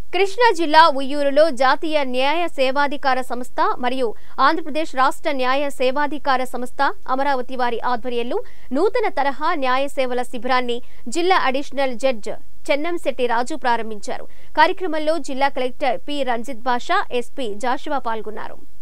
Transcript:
కృష్ణా జిల్లా ఉయ్యూరులో జాతీయ న్యాయ సేవాధికార సంస్థ మరియు ఆంధ్రప్రదేశ్ రాష్ట్ర న్యాయ సేవాధికార సంస్థ అమరావతి వారి ఆధ్వర్యంలో నూతన తరహా న్యాయ సేవల శిబిరాన్ని జిల్లా అడిషనల్ జడ్జ్ చెన్నంశెట్టి రాజు ప్రారంభించారు. కార్యక్రమంలో జిల్లా collector P Ranjith Basha, SP Joshua పాల్గొన్నారు.